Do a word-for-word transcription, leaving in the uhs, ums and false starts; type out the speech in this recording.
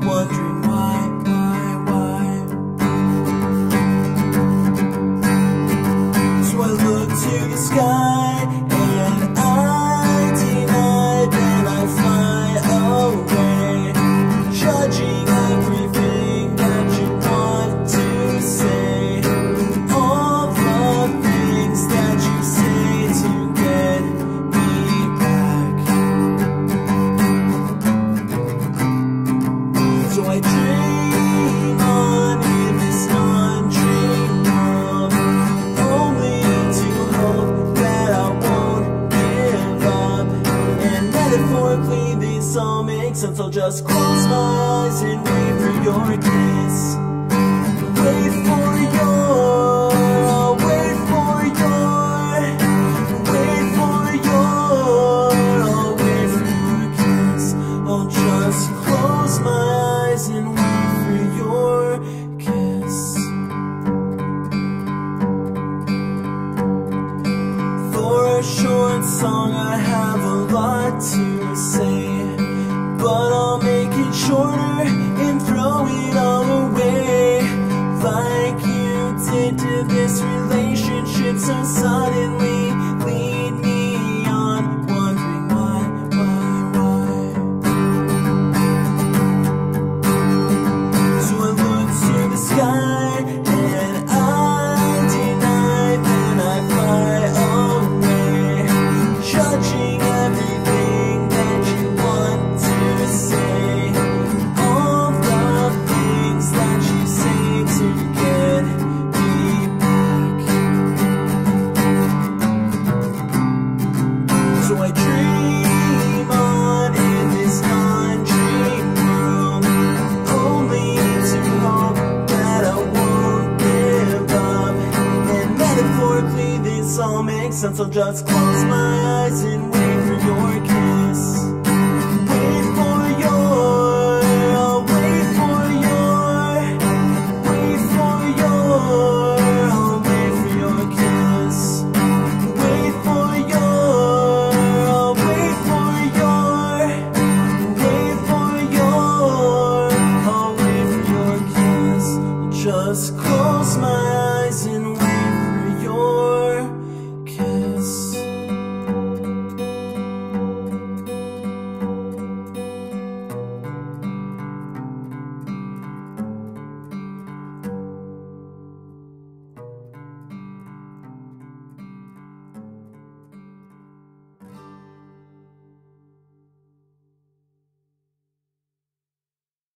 wondering why, why, why. So I look to the sky and I deny, then I fly away, judging everything that you want to say, all the things that you say to get me back. So I dream on in this non-dream world, only to hope that I won't give up. And metaphorically this all makes sense. I'll just close my eyes and wait for your kiss. Wait for your, I'll wait for your, wait for your, I'll wait for your kiss. I'll just close my eyes and wait for your kiss. For a short song I have a lot to say, but I'll make it shorter and throw it all away, like you did to this relationship so suddenly. Lead me on, wondering why, why, why. So I look to the sky and I deny, then I fly away, judging everything that you want to say, all the things that you say to get me back. So I dream on in this non-dream world, only to hope that I won't give up. And metaphorically this all makes sense. I'll just close my eyes and wait for your kiss. Wait for your, I'll wait for your, wait for your, I'll wait for your kiss. Wait for your, I'll wait for your, wait for your, I'll wait for your kiss. Just